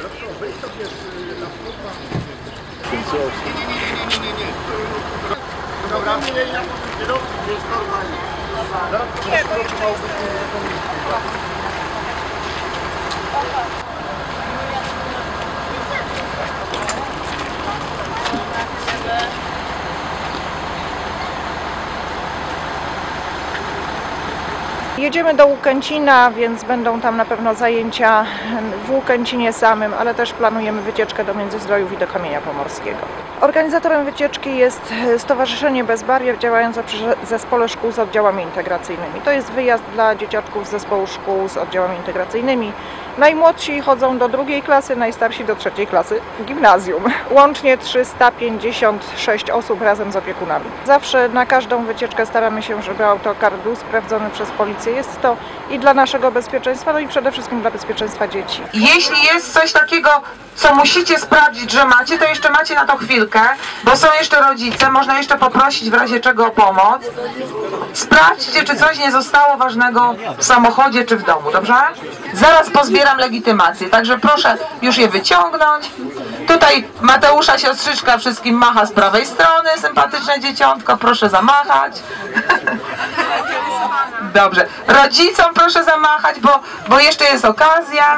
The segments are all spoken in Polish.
Dobra, nie, jest normalnie. Jedziemy do Łukęcina, więc będą tam na pewno zajęcia w Łukęcinie samym, ale też planujemy wycieczkę do Międzyzdrojów i do Kamienia Pomorskiego. Organizatorem wycieczki jest Stowarzyszenie Bez Barier działające przy Zespole Szkół z Oddziałami Integracyjnymi. To jest wyjazd dla dzieciaczków z Zespołu Szkół z Oddziałami Integracyjnymi. Najmłodsi chodzą do 2. klasy, najstarsi do 3. klasy gimnazjum. Łącznie 356 osób razem z opiekunami. Zawsze na każdą wycieczkę staramy się, żeby autokar był sprawdzony przez policję. Jest to i dla naszego bezpieczeństwa, no i przede wszystkim dla bezpieczeństwa dzieci. Jeśli jest coś takiego, co musicie sprawdzić, że macie, to jeszcze macie na to chwilkę, bo są jeszcze rodzice, można jeszcze poprosić w razie czego o pomoc. Sprawdźcie, czy coś nie zostało ważnego w samochodzie czy w domu, dobrze? Zaraz pozbieram legitymację, także proszę już je wyciągnąć. Tutaj Mateusza siostrzyczka wszystkim macha z prawej strony, sympatyczne dzieciątko, proszę zamachać. Dobrze, rodzicom proszę zamachać, bo jeszcze jest okazja.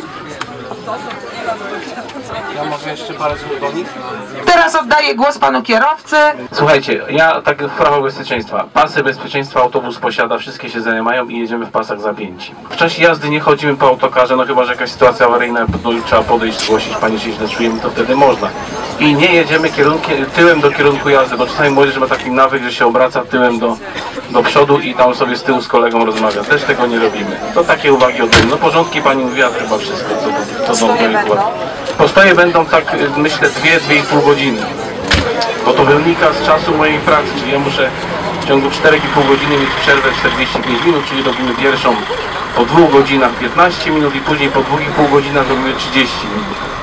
Ja mogę jeszcze parę słów do nich? Teraz oddaję głos panu kierowcy. Słuchajcie, ja tak w prawach bezpieczeństwa. Pasy bezpieczeństwa autobus posiada, wszystkie siedzenia mają i jedziemy w pasach zapięci. W czasie jazdy nie chodzimy po autokarze, no chyba że jakaś sytuacja awaryjna, no i trzeba podejść, zgłosić, panie się źle czujemy, to wtedy można. I nie jedziemy tyłem do kierunku jazdy, bo czasami młodzież ma taki nawyk, że się obraca tyłem do przodu i tam sobie z tyłu z kolegą rozmawia. Też tego nie robimy. To takie uwagi ode mnie. No porządki pani mówiła chyba wszystko, co do projektu. Postoje będą tak, myślę, 2–2,5 godziny, bo to wynika z czasu mojej pracy, czyli ja muszę w ciągu 4,5 godziny mieć przerwę 45 minut, czyli robimy pierwszą po 2 godzinach 15 minut i później po 2,5 godzinach robimy 30 minut.